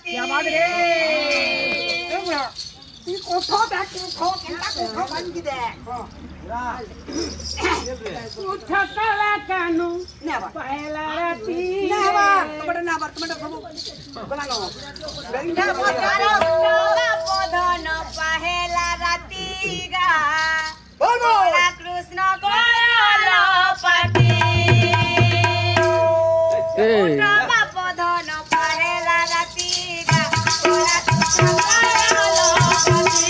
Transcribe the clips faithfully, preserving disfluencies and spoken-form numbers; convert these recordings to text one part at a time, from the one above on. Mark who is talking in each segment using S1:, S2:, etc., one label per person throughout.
S1: क्या बात रे तू कोठो बैठ कोठो केंटा कोठो बन की दे उठ कला कानू नेवा पहला राती नेवा तुम्हारे नाबर तुम्हारे प्रभु बोला नो बेंगा पधारो पधन पहला राती गा बोल बोल कृष्ण गोयल पाटी उठा पधन पहला राती गा कृष्ण गोयल पाटी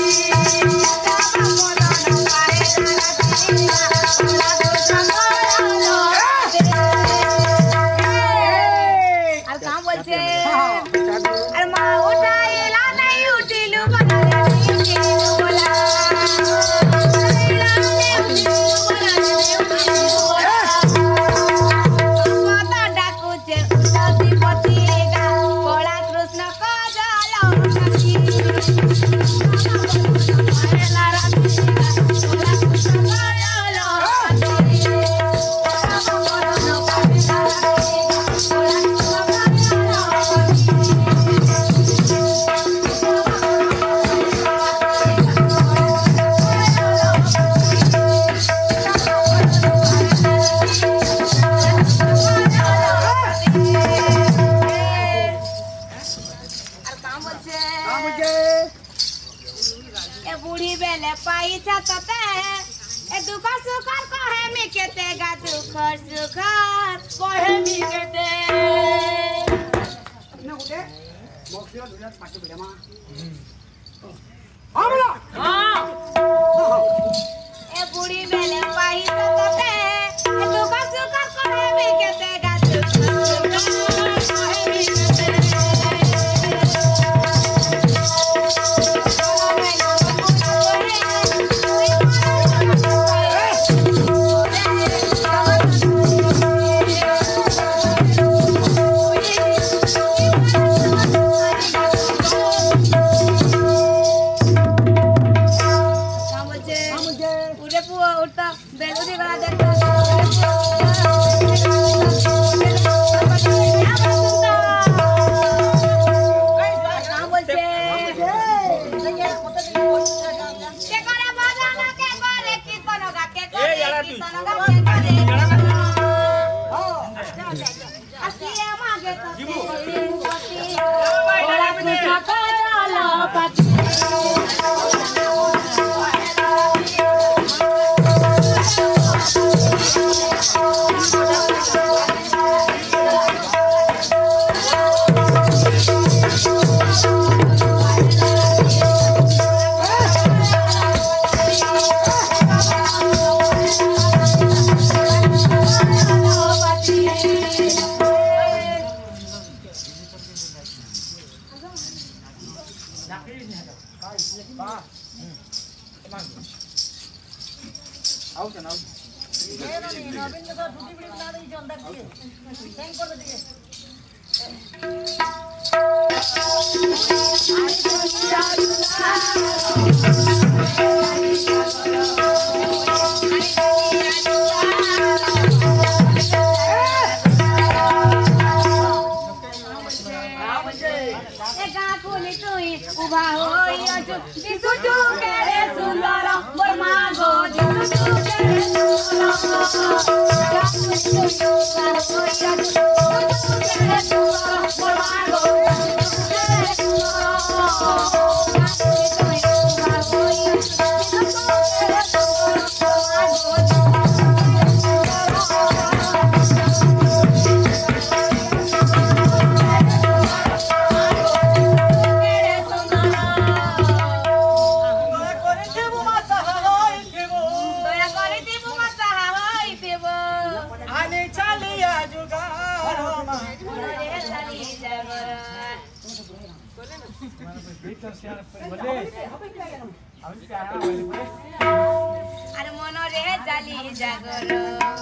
S2: अरे मनो रे जाली जागरो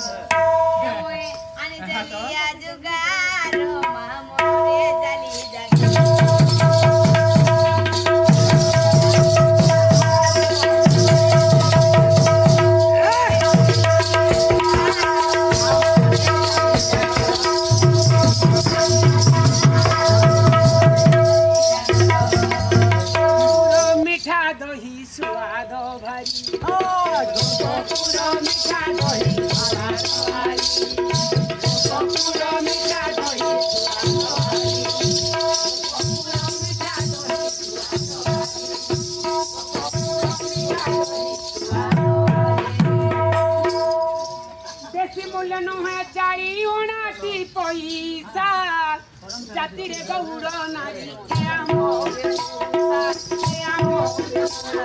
S2: आणि जालिया जुगारो मनो रे जाली जागरो
S3: জাতিরে গৌর নারী হে আমরে পুষা হে আমরে পুষা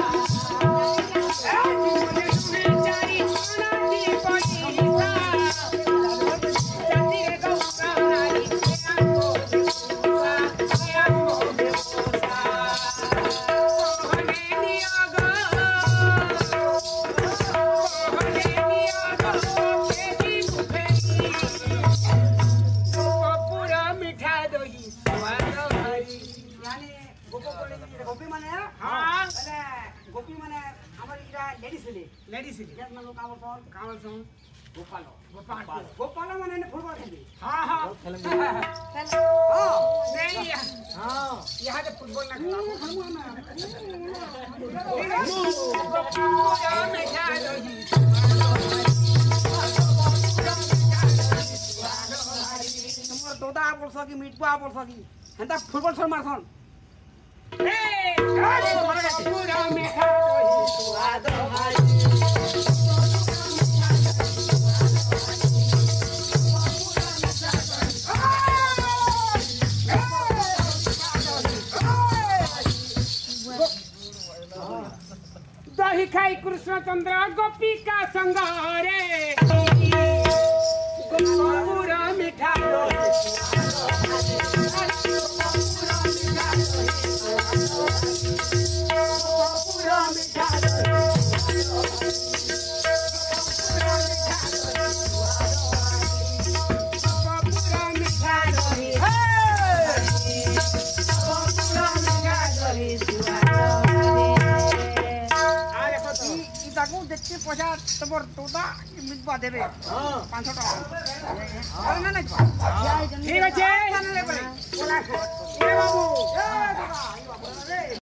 S1: गोपी माने
S3: हाँ
S1: अरे गोपी माने हमारी इरा लेडीज ले
S3: लेडीज ले
S1: जब मन कावल कौन
S3: कावल सो
S1: गोपालो
S3: गोपाल
S1: गोपालो माने ने फुटबॉल खेली
S3: हाँ हाँ
S1: हां
S3: नहीं
S1: हां
S3: यहाँ से फुटबॉल ना खेला
S1: तुम्हार तोता बोल सकी मीटपा बोल सकी हंता फुटबॉल सर मारसन
S3: ए पूरा मीठा दही स्वाद भाई दही खाई कृष्णचंद्र गोपी का संगारे पूरा मीठा पूरा मीठा
S1: देखते पैसा तमर तोता मिटबा देबे हां पाँच सौ टाका अरे ना ना
S3: ठीक है बोला ए बाबू ए बाबा